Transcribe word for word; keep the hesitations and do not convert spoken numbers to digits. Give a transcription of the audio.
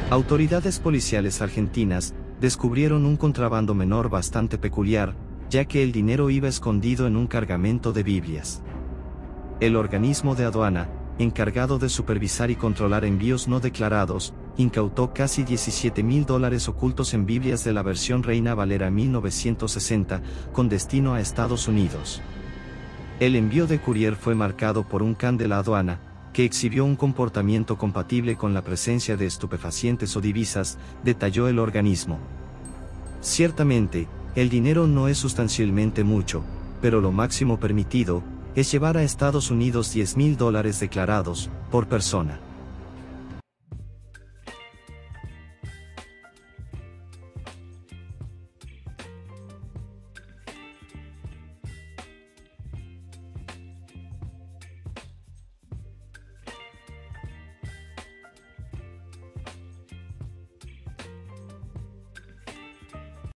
Autoridades policiales argentinas descubrieron un contrabando menor bastante peculiar, ya que el dinero iba escondido en un cargamento de Biblias. El organismo de aduana, encargado de supervisar y controlar envíos no declarados, incautó casi diecisiete mil dólares ocultos en Biblias de la versión Reina Valera mil novecientos sesenta, con destino a Estados Unidos. El envío de courier fue marcado por un can de la aduana, que exhibió un comportamiento compatible con la presencia de estupefacientes o divisas, detalló el organismo. Ciertamente, el dinero no es sustancialmente mucho, pero lo máximo permitido es llevar a Estados Unidos diez mil dólares declarados, por persona.